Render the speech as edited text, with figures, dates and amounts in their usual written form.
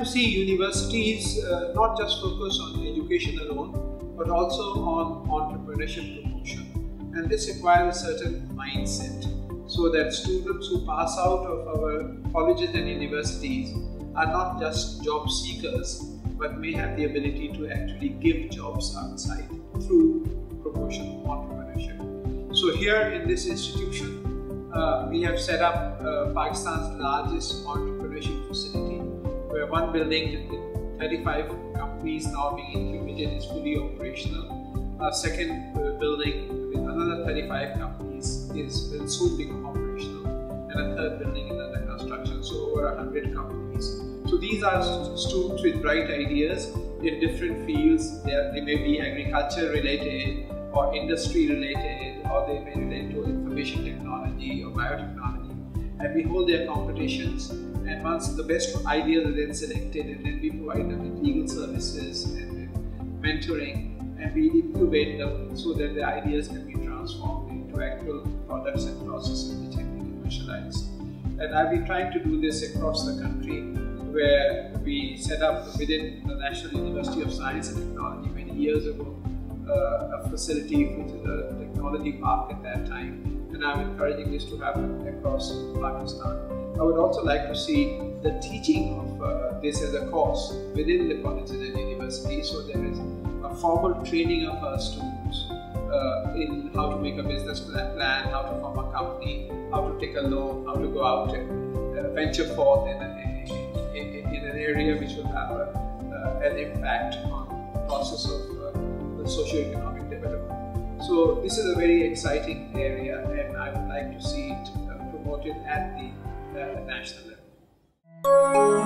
see universities not just focus on education alone, but also on entrepreneurship promotion. And this requires a certain mindset, so that students who pass out of our colleges and universities are not just job seekers, but may have the ability to actually give jobs outside through promotion of entrepreneurship. So here in this institution, we have set up Pakistan's largest entrepreneurship facility, where one building with 35 companies now being incubated is fully operational. Our second building with another 35 companies will soon become operational, and a third building is under construction, so over 100 companies. So these are students with bright ideas in different fields. They may be agriculture related or industry related, or they may relate to information technology or biotechnology. And we hold their competitions, and once the best ideas are then selected, and then we provide them with legal services and mentoring, and we incubate them so that the ideas can be transformed into actual products and processes which can be commercialized. And I've been trying to do this across the country, where we set up within the National University of Science and Technology many years ago a facility which is a technology park at that time, and I'm encouraging this to happen across Pakistan. I would also like to see the teaching of this as a course within the colleges and universities, so there is a formal training of our students in how to make a business plan, how to form a company, how to take a loan, how to go out and venture forth in an area which will have an impact on the process of the socio-economic development. So this is a very exciting area, and I would like to see it promoted at the national level.